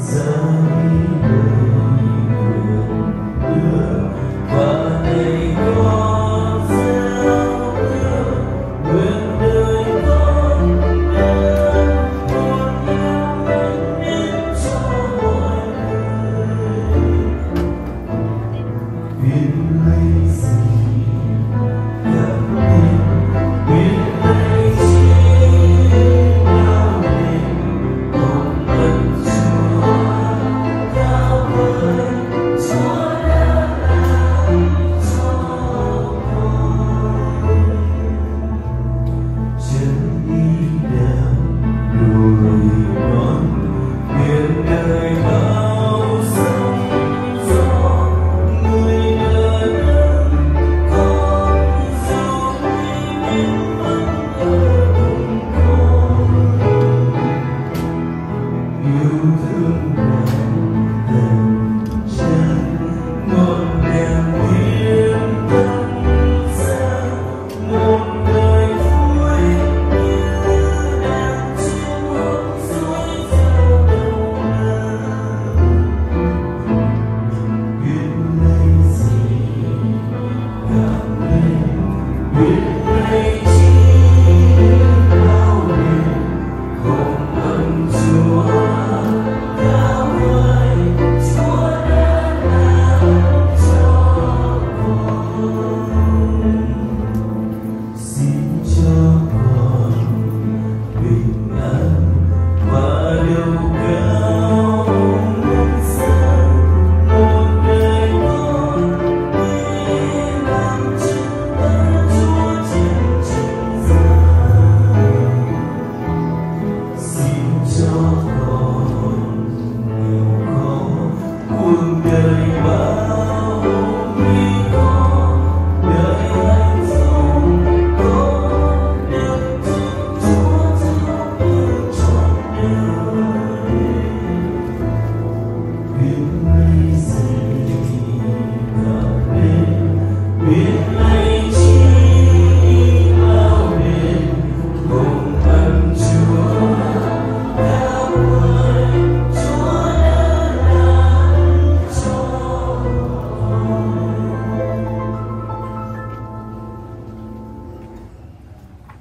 giờ đi đời đưa và đây có gieo ước nguyện đời con đem một yêu mến đến cho mọi người. Biết lấy gì gặp biết biết lấy chi nào nên một lần Chúa cao vời Chúa đã làm cho con chân đi đeo đuổi con nguyện đời